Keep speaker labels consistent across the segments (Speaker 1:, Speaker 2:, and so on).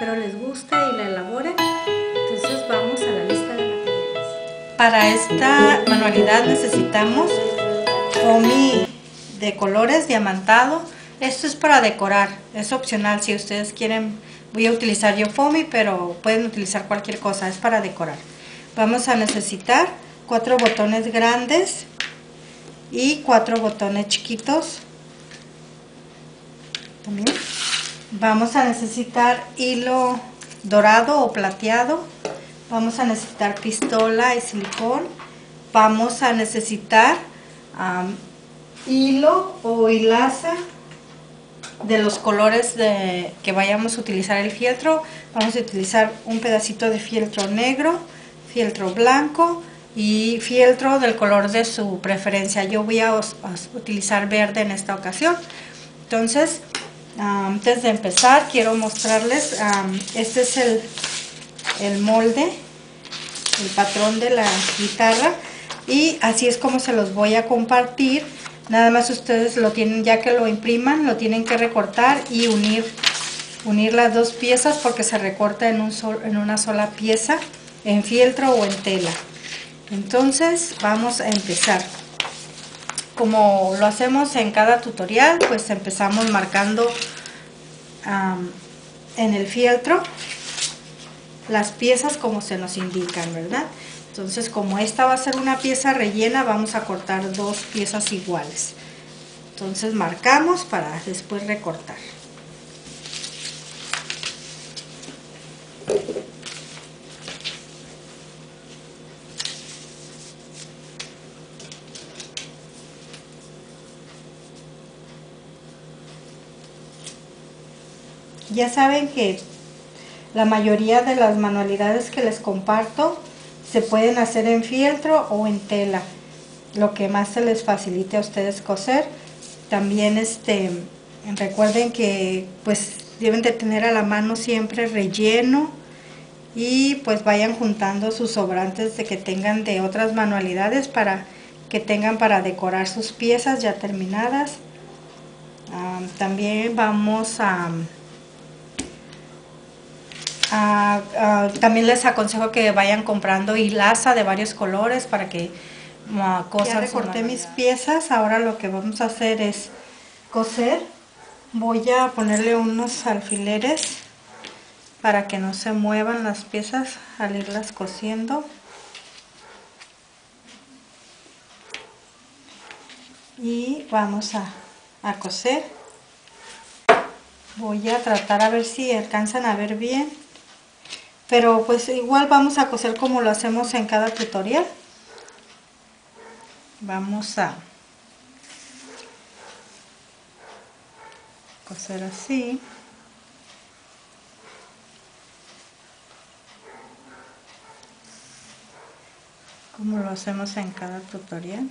Speaker 1: espero les guste y la elaboren. Entonces vamos a la lista de materiales.
Speaker 2: Para esta manualidad necesitamos foamy de colores diamantado. Esto es para decorar, es opcional si ustedes quieren. Voy a utilizar yo foamy, pero pueden utilizar cualquier cosa, es para decorar. Vamos a necesitar 4 botones grandes y 4 botones chiquitos. También vamos a necesitar hilo dorado o plateado. Vamos a necesitar pistola y silicón. Vamos a necesitar hilo o hilaza de los colores que vayamos a utilizar el fieltro. Vamos a utilizar un pedacito de fieltro negro, fieltro blanco y fieltro del color de su preferencia. Yo voy a utilizar verde en esta ocasión. Entonces, antes de empezar quiero mostrarles, este es el molde, el patrón de la guitarra, y así es como se los voy a compartir. Nada más ustedes lo tienen, ya que lo impriman, lo tienen que recortar y unir las dos piezas, porque se recorta en una sola pieza, en fieltro o en tela. Entonces vamos a empezar. Como lo hacemos en cada tutorial, pues empezamos marcando en el fieltro las piezas como se nos indican, ¿verdad? Entonces, como esta va a ser una pieza rellena, vamos a cortar 2 piezas iguales. Entonces marcamos para después recortar. Ya saben que la mayoría de las manualidades que les comparto se pueden hacer en fieltro o en tela, lo que más se les facilite a ustedes coser. También recuerden que pues deben de tener a la mano siempre relleno, y pues vayan juntando sus sobrantes de que tengan de otras manualidades para que tengan para decorar sus piezas ya terminadas. También vamos también les aconsejo que vayan comprando hilaza de varios colores para que ya recorté mis piezas. Ahora lo que vamos a hacer es coser. Voy a ponerle unos alfileres para que no se muevan las piezas al irlas cosiendo. Y vamos a coser. Voy a tratar a ver si alcanzan a ver bien, pero pues igual vamos a coser como lo hacemos en cada tutorial. Vamos a coser así. Como lo hacemos en cada tutorial.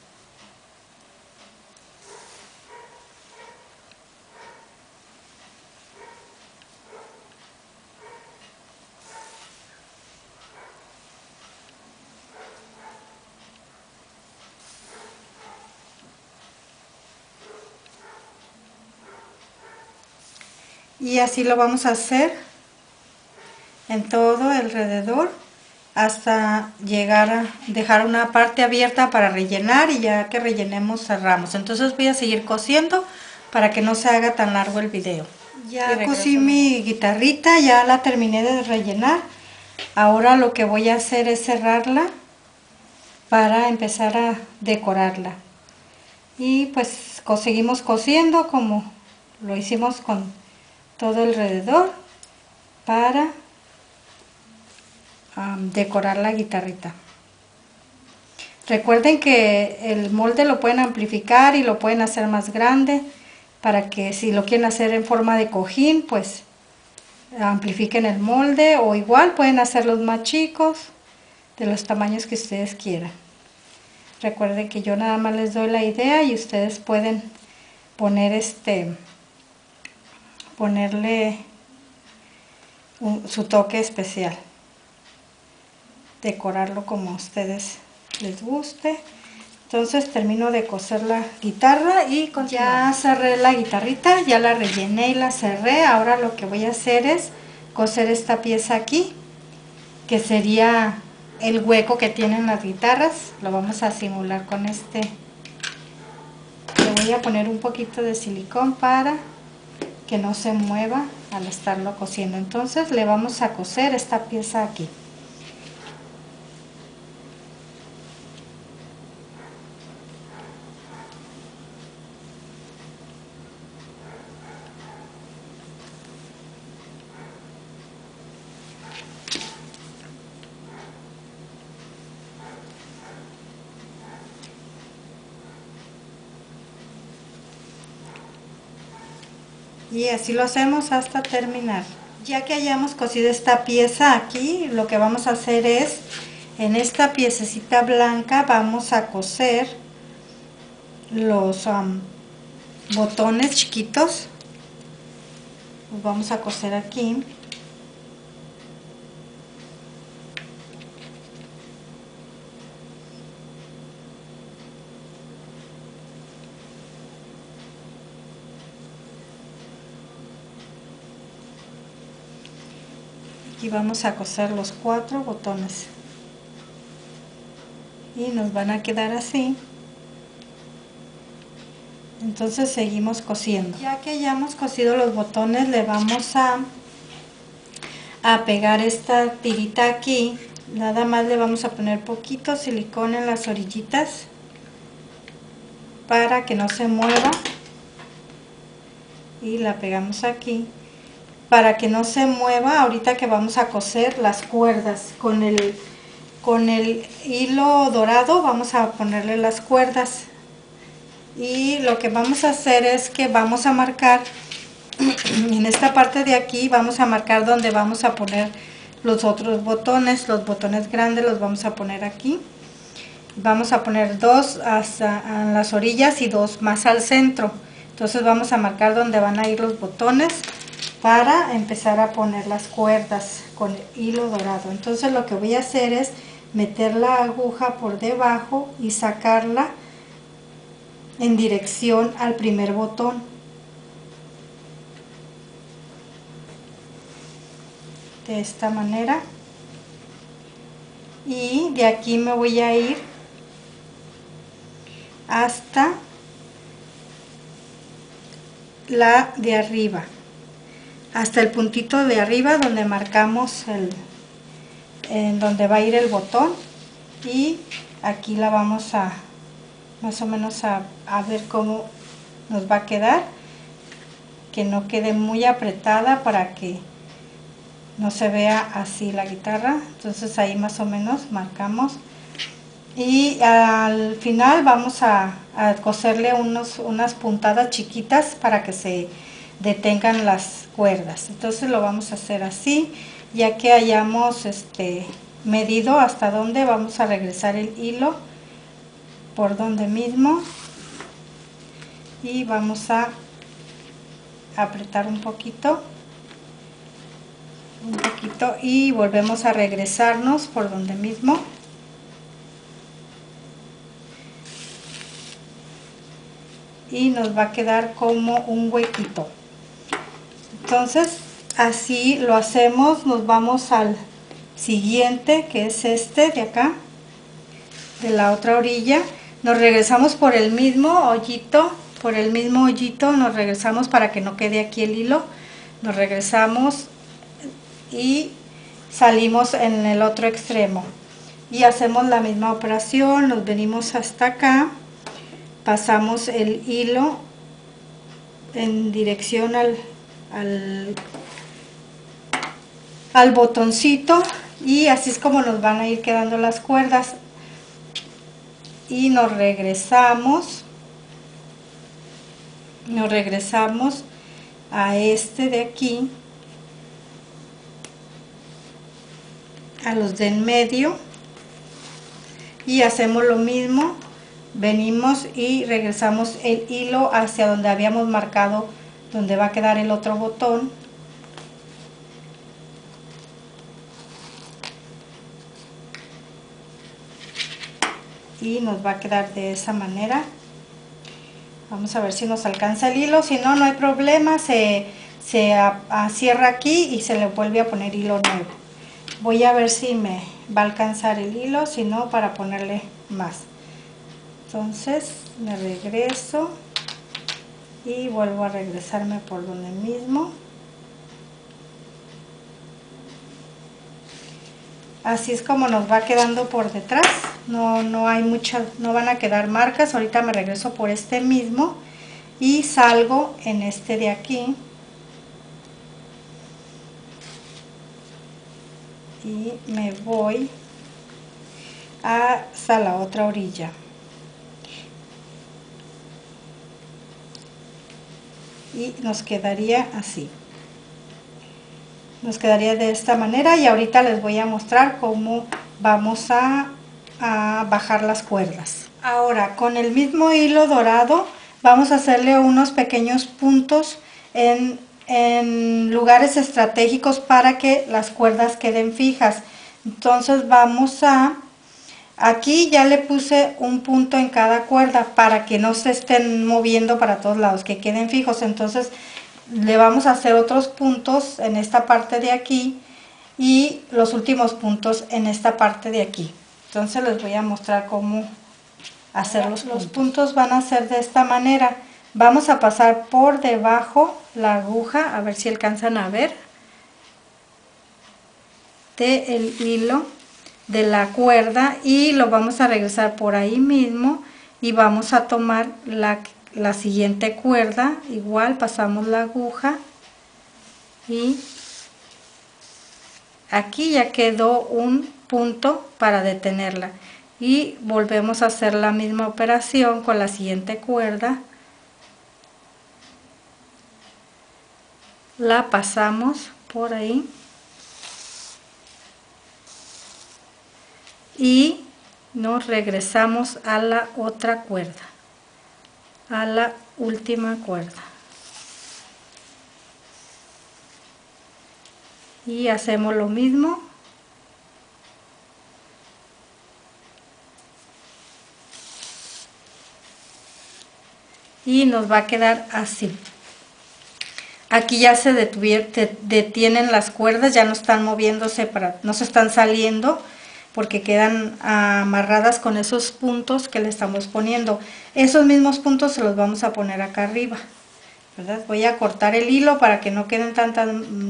Speaker 2: Y así lo vamos a hacer en todo alrededor hasta llegar a dejar una parte abierta para rellenar, y ya que rellenemos cerramos. Entonces voy a seguir cosiendo para que no se haga tan largo el video. Ya cosí mi guitarrita, ya la terminé de rellenar. Ahora lo que voy a hacer es cerrarla para empezar a decorarla. Y pues seguimos cosiendo como lo hicimos con todo alrededor para decorar la guitarrita. Recuerden que el molde lo pueden amplificar y lo pueden hacer más grande, para que si lo quieren hacer en forma de cojín, pues amplifiquen el molde, o igual pueden hacerlos más chicos, de los tamaños que ustedes quieran. Recuerden que yo nada más les doy la idea y ustedes pueden poner ponerle su toque especial, decorarlo como a ustedes les guste. Entonces termino de coser la guitarra y ya cerré la guitarrita, ya la rellené y la cerré. Ahora lo que voy a hacer es coser esta pieza aquí, que sería el hueco que tienen las guitarras. Lo vamos a simular con este. Le voy a poner un poquito de silicón para que no se mueva al estarlo cosiendo. Entonces le vamos a coser esta pieza aquí. Y así lo hacemos hasta terminar. Ya que hayamos cosido esta pieza aquí, lo que vamos a hacer es, en esta piececita blanca vamos a coser los botones chiquitos. Los vamos a coser aquí. Y vamos a coser los 4 botones y nos van a quedar así. Entonces seguimos cosiendo. Ya que hayamos cosido los botones, le vamos a pegar esta tirita aquí. Nada más le vamos a poner poquito silicón en las orillitas para que no se mueva, y la pegamos aquí para que no se mueva. Ahorita que vamos a coser las cuerdas con el hilo dorado, vamos a ponerle las cuerdas. Y lo que vamos a hacer es que vamos a marcar en esta parte de aquí, vamos a marcar donde vamos a poner los otros botones. Los botones grandes los vamos a poner aquí. Vamos a poner 2 a las orillas y 2 más al centro. Entonces vamos a marcar donde van a ir los botones para empezar a poner las cuerdas con el hilo dorado. Entonces lo que voy a hacer es meter la aguja por debajo y sacarla en dirección al primer botón. De esta manera. Y de aquí me voy a ir hasta la de arriba, hasta el puntito de arriba donde marcamos en donde va a ir el botón, y aquí la vamos a más o menos a ver cómo nos va a quedar, que no quede muy apretada para que no se vea así la guitarra. Entonces ahí más o menos marcamos, y al final vamos a coserle unas puntadas chiquitas para que se detengan las cuerdas. Entonces lo vamos a hacer así. Ya que hayamos medido hasta donde, vamos a regresar el hilo por donde mismo y vamos a apretar un poquito y volvemos a regresarnos por donde mismo. Y nos va a quedar como un huequito. Entonces así lo hacemos. Nos vamos al siguiente, que es este de acá, de la otra orilla. Nos regresamos por el mismo hoyito, nos regresamos para que no quede aquí el hilo. Nos regresamos y salimos en el otro extremo y hacemos la misma operación. Nos venimos hasta acá, pasamos el hilo en dirección al botoncito, y así es como nos van a ir quedando las cuerdas. Y nos regresamos a este de aquí, a los de en medio, y hacemos lo mismo. Venimos y regresamos el hilo hacia donde habíamos marcado, donde va a quedar el otro botón. Y nos va a quedar de esa manera. Vamos a ver si nos alcanza el hilo. Si no, no hay problema, se se cierra aquí y se le vuelve a poner hilo nuevo. Voy a ver si me va a alcanzar el hilo, si no, para ponerle más. Entonces me regreso y vuelvo a regresarme por donde mismo. Así es como nos va quedando por detrás. No hay muchas, no van a quedar marcas. Ahorita me regreso por este mismo y salgo en este de aquí. Y me voy hasta la otra orilla. Y nos quedaría así. Nos quedaría de esta manera y ahorita les voy a mostrar cómo vamos a bajar las cuerdas. Ahora con el mismo hilo dorado vamos a hacerle unos pequeños puntos en lugares estratégicos para que las cuerdas queden fijas. Entonces vamos aquí ya le puse un punto en cada cuerda para que no se estén moviendo para todos lados, que queden fijos. Entonces le vamos a hacer otros puntos en esta parte de aquí y los últimos puntos en esta parte de aquí. Entonces les voy a mostrar cómo hacer los puntos. Los puntos van a ser de esta manera. Vamos a pasar por debajo la aguja, a ver si alcanzan a ver, del hilo de la cuerda y lo vamos a regresar por ahí mismo y vamos a tomar la siguiente cuerda, igual pasamos la aguja y aquí ya quedó un punto para detenerla y volvemos a hacer la misma operación con la siguiente cuerda, la pasamos por ahí y nos regresamos a la otra cuerda, a la última cuerda y hacemos lo mismo y nos va a quedar así. Aquí ya se detienen las cuerdas, ya no están moviéndose, no se están saliendo porque quedan amarradas con esos puntos que le estamos poniendo. Esos mismos puntos se los vamos a poner acá arriba, ¿verdad? Voy a cortar el hilo para que no queden tantas,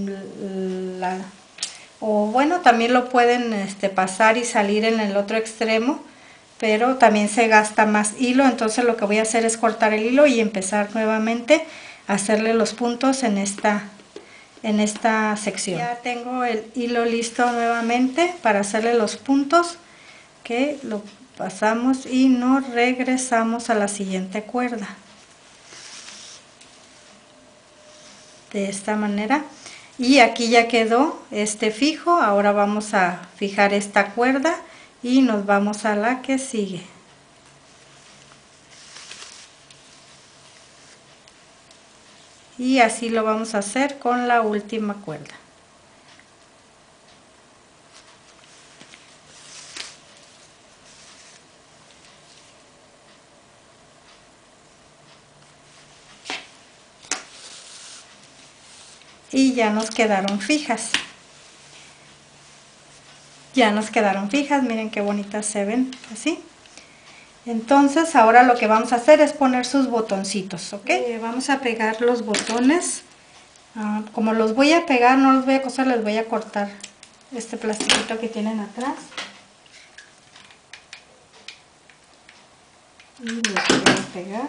Speaker 2: o bueno, también lo pueden pasar y salir en el otro extremo, pero también se gasta más hilo. Entonces lo que voy a hacer es cortar el hilo y empezar nuevamente a hacerle los puntos en esta sección. Ya tengo el hilo listo nuevamente para hacerle los puntos, que lo pasamos y nos regresamos a la siguiente cuerda de esta manera y aquí ya quedó fijo. Ahora vamos a fijar esta cuerda y nos vamos a la que sigue. Y así lo vamos a hacer con la última cuerda. Y ya nos quedaron fijas. Ya nos quedaron fijas, miren qué bonitas se ven así. Entonces ahora lo que vamos a hacer es poner sus botoncitos, ¿ok? Vamos a pegar los botones. Como los voy a pegar, no los voy a coser, les voy a cortar este plastiquito que tienen atrás. Y los voy a pegar.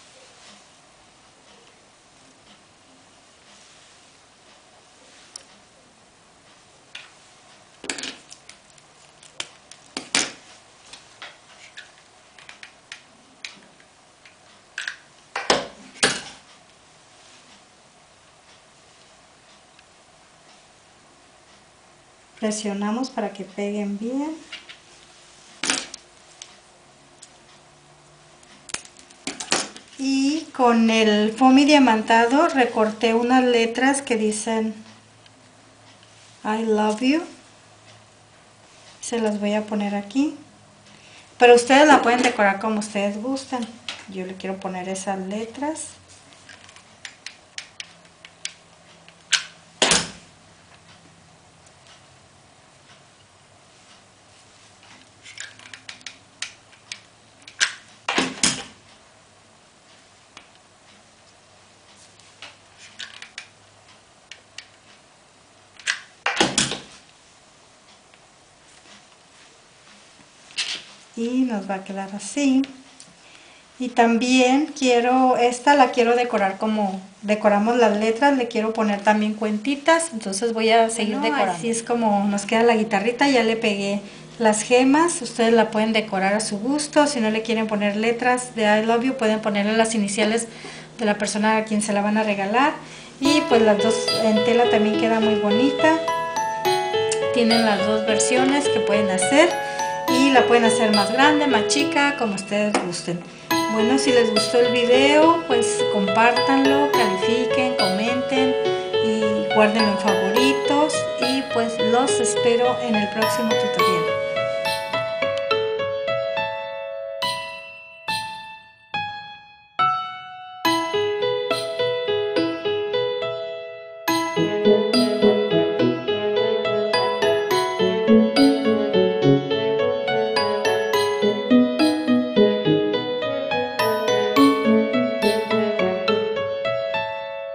Speaker 2: Presionamos para que peguen bien. Y con el foamy diamantado recorté unas letras que dicen I love you. Se las voy a poner aquí. Pero ustedes la pueden decorar como ustedes gusten. Yo le quiero poner esas letras. y nos va a quedar así. Y también la quiero decorar como decoramos las letras, le quiero poner también cuentitas, entonces voy a seguir decorando. Así es como nos queda la guitarrita, ya le pegué las gemas, ustedes la pueden decorar a su gusto, si no le quieren poner letras de I love you, pueden ponerle las iniciales de la persona a quien se la van a regalar. Y pues las dos en tela también queda muy bonita, tienen las dos versiones que pueden hacer y la pueden hacer más grande, más chica, como ustedes gusten. Bueno, si les gustó el video, pues compártanlo, califiquen, comenten y guárdenlo en favoritos. Y pues los espero en el próximo tutorial.